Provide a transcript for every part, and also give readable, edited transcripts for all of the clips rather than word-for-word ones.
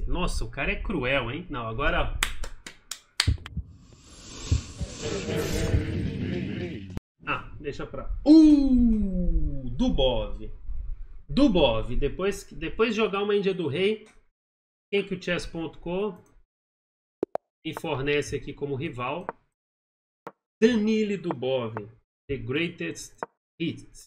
você. Nossa, o cara é cruel, hein? Não, agora... Ah, deixa pra... Dubov. Dubov. Depois de jogar uma Índia do Rei, quem que o Chess.com me fornece aqui como rival? Danile Dubov. The Greatest Hits.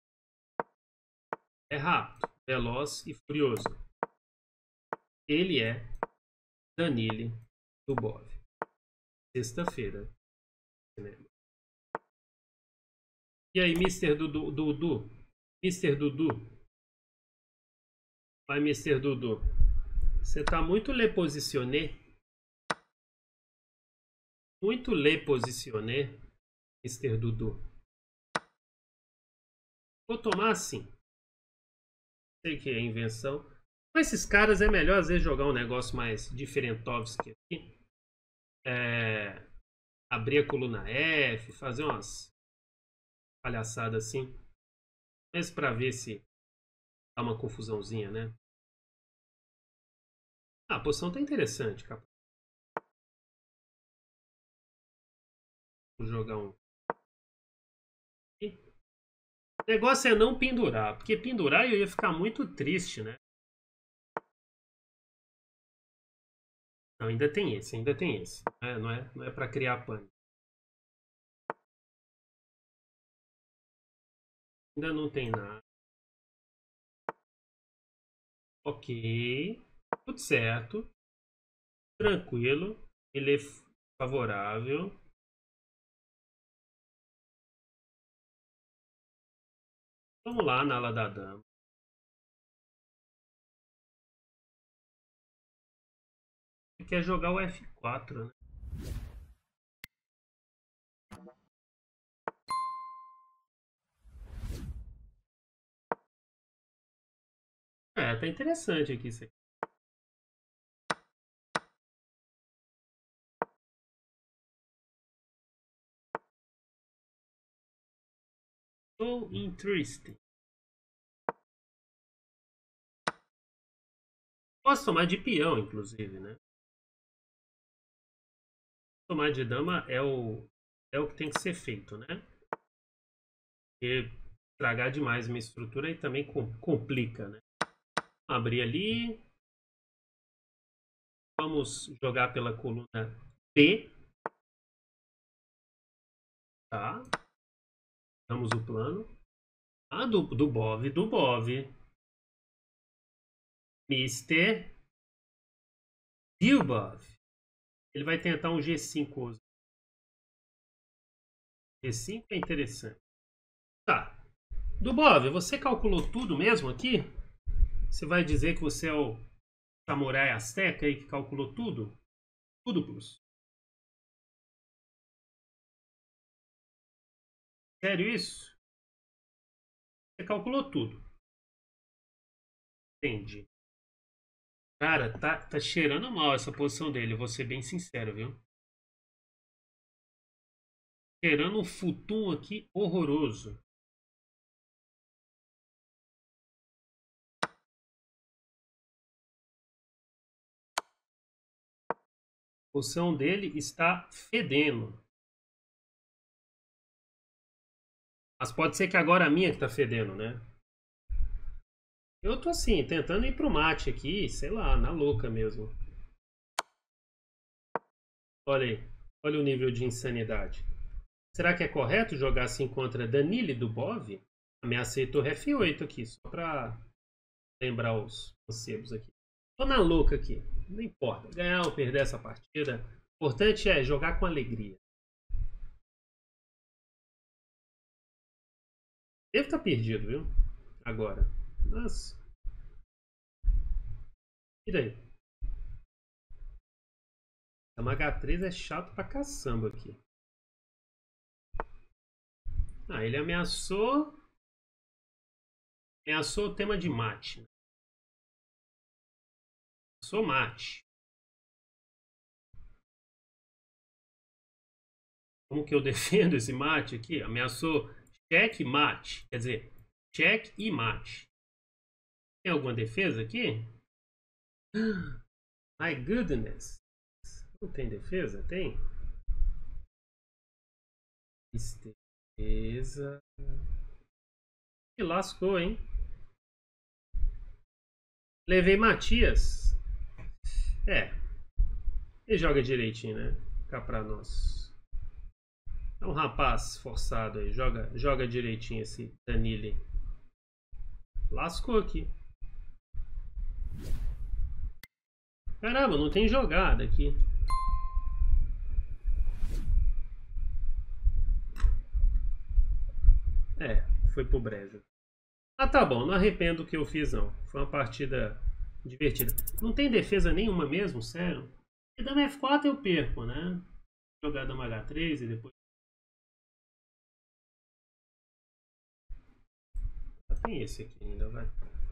É rápido, veloz e furioso. Ele é Danile Dubov. Sexta-feira. E aí, Mr. Dudu? Mr. Dudu? Vai, Mr. Dudu. Você tá muito lé posicionné. Muito lé posicionné, Mr. Dudu. Vou tomar assim. Sei que é invenção. Com esses caras é melhor às vezes jogar um negócio mais diferentovski aqui. Abrir a coluna F, fazer umas palhaçadas assim. Mas pra ver se dá uma confusãozinha, né? Ah, a posição tá interessante, capaz. Vou jogar um. O negócio é não pendurar, porque pendurar eu ia ficar muito triste, né? Não, ainda tem esse, ainda tem esse. Não é pra criar pânico. Ainda não tem nada. Ok. Tudo certo. Tranquilo. Ele é favorável. Vamos lá na ala da dama. Ele quer jogar o F4, né? É, tá interessante aqui isso aqui. So interesting. Posso tomar de peão, inclusive, né? Tomar de dama é o que tem que ser feito, né? Porque estragar demais minha estrutura aí também complica, né? Abrir ali. Vamos jogar pela coluna B. Tá? Damos o plano. Ah, do Bov. Mr. Dubov. Ele vai tentar um G5 hoje. G5 é interessante. Tá. Dubov, você calculou tudo mesmo aqui? Você vai dizer que você é o samurai asteca aí que calculou tudo? Tudo, plus. Sério isso? Você calculou tudo. Entendi. Cara, tá cheirando mal essa posição dele, vou ser bem sincero, viu? Cheirando um futum aqui horroroso. A posição dele está fedendo. Mas pode ser que agora a minha que tá fedendo, né? Eu tô assim, tentando ir pro mate aqui, sei lá, na louca mesmo. Olha aí, olha o nível de insanidade. Será que é correto jogar assim contra Danile Dubov? Ameacei torre F8 aqui, só pra lembrar os mancebos aqui. Tô na louca aqui, não importa, ganhar ou perder essa partida. O importante é jogar com alegria. Deve estar perdido, viu? Agora. Mas. E daí? A H3 é chato pra caçamba aqui. Ah, ele ameaçou. Ameaçou o tema de mate. Ameaçou mate. Como que eu defendo esse mate aqui? Ameaçou cheque mate. Quer dizer, cheque e mate. Tem alguma defesa aqui? My goodness. Não tem defesa? Tem? Tristeza. Que lascou, hein? Levei Matias. É. Ele joga direitinho, né? Cá pra nós. É um rapaz forçado aí. Joga direitinho esse Danilo. Lascou aqui. Caramba, não tem jogada aqui. É, foi pro brejo. Ah, tá bom. Não arrependo do que eu fiz, não. Foi uma partida divertida. Não tem defesa nenhuma mesmo, sério. E dama F4 eu perco, né? Jogar dama H3 e depois... Ah, tem esse aqui ainda, vai.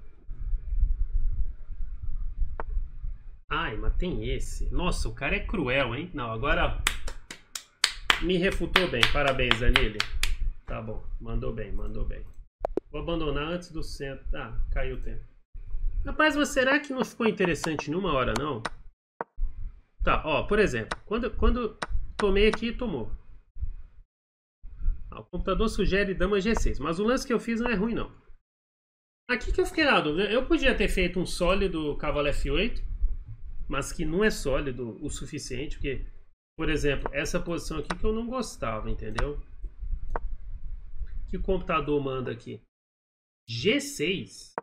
Ai, mas tem esse. Nossa, o cara é cruel, hein? Não, agora me refutou bem. Parabéns, Danilo. Tá bom, mandou bem, mandou bem. Vou abandonar antes do centro. Ah, caiu o tempo. Rapaz, mas será que não ficou interessante numa hora, não? Tá, ó, por exemplo, quando tomei aqui, tomou. Ah, o computador sugere dama G6, mas o lance que eu fiz não é ruim, não. Aqui que eu fiquei na dúvida. Eu podia ter feito um sólido cavalo F8, mas que não é sólido o suficiente, porque, por exemplo, essa posição aqui que eu não gostava, entendeu? Que o computador manda aqui? G6.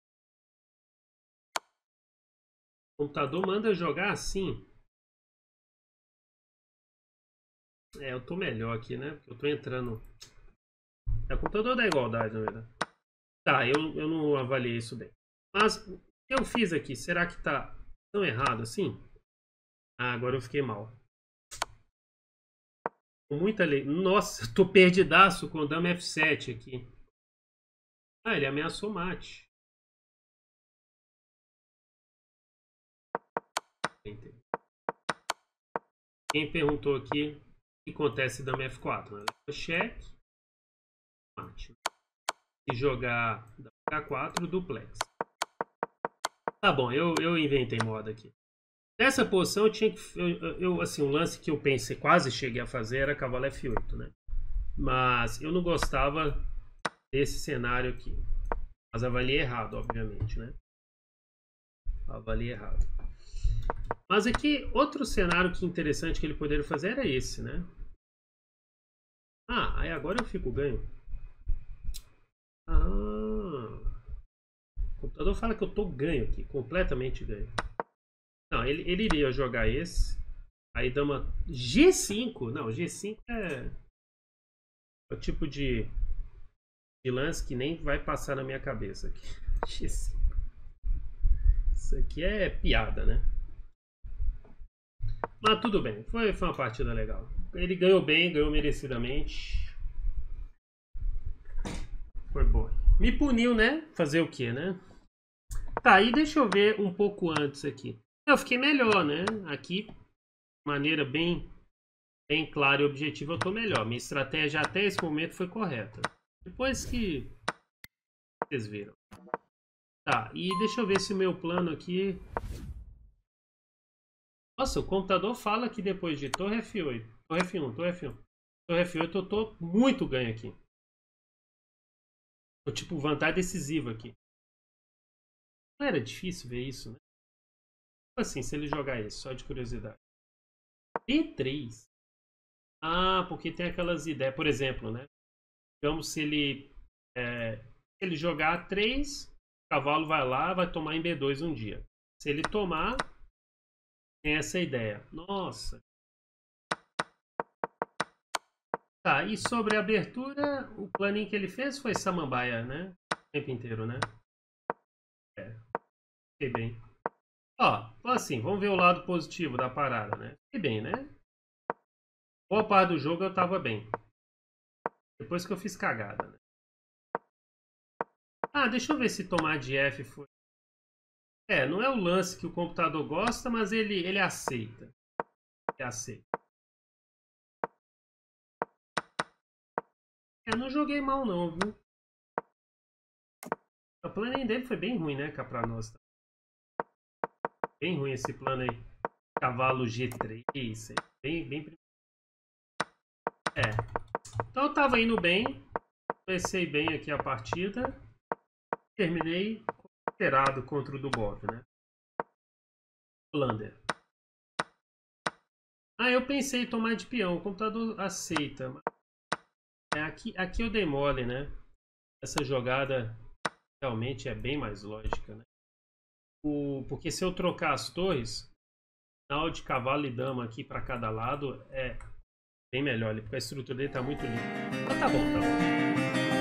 O computador manda jogar assim. É, eu tô melhor aqui, né? Porque eu tô entrando. É o computador da igualdade, na verdade. Tá, eu não avaliei isso bem. Mas o que eu fiz aqui, será que tá tão errado assim? Ah, agora eu fiquei mal. Com muita lei. Nossa, tô perdidaço com o dama F7 aqui. Ah, ele ameaçou mate. Quem perguntou aqui o que acontece dama F4? Né? Cheque, mate. E jogar H4, duplex. Tá bom, eu inventei moda aqui. Nessa posição eu tinha que. Assim, um lance que eu pensei, quase cheguei a fazer era cavalo F8, né? Mas eu não gostava desse cenário aqui. Mas avaliei errado, obviamente, né? Avaliei errado. Mas aqui, outro cenário que interessante que ele poderia fazer era esse, né? Ah, aí agora eu fico ganho. Ah. O computador fala que eu tô ganho aqui, completamente ganho. Não, ele iria jogar esse. Aí dama G5. Não, G5 é o tipo de lance que nem vai passar na minha cabeça aqui. G5. Isso aqui é piada, né? Mas tudo bem, foi uma partida legal. Ele ganhou bem, ganhou merecidamente. Foi bom. Me puniu, né? Fazer o quê, né? Tá, e deixa eu ver um pouco antes aqui. Eu fiquei melhor, né? Aqui, de maneira bem clara e objetiva, eu tô melhor. Minha estratégia até esse momento foi correta. Depois que vocês viram. Tá, e deixa eu ver se o meu plano aqui... Nossa, o computador fala que depois de torre F8, torre F1, torre F1, torre F8 eu tô muito ganho aqui. Tô tipo vantagem decisiva aqui. Não era difícil ver isso, né? Assim, se ele jogar isso, só de curiosidade. B3. Ah, porque tem aquelas ideias, por exemplo, né? Digamos se ele jogar A3, o cavalo vai lá, vai tomar em B2 um dia. Se ele tomar, tem essa ideia. Nossa. Tá, e sobre a abertura, o planinho que ele fez foi samambaia, né? O tempo inteiro, né? É, fiquei bem. Ó, assim, vamos ver o lado positivo da parada, né? Fiquei bem, né? Boa parte do jogo eu tava bem. Depois que eu fiz cagada, né? Ah, deixa eu ver se tomar de F foi. É, não é o lance que o computador gosta, mas ele aceita. Ele aceita. É, não joguei mal não, viu? O planning dele foi bem ruim, né, cá pra nós. Bem ruim esse plano aí. Cavalo G3. Bem. Então eu tava indo bem. Comecei bem aqui a partida. Terminei esperado contra o Dubov, né? Hollander. Eu pensei em tomar de peão. O computador aceita. Aqui eu dei mole, né? Essa jogada realmente é bem mais lógica, né? Porque se eu trocar as torres, final de cavalo e dama aqui para cada lado é bem melhor, porque a estrutura dele tá muito linda. Mas tá bom.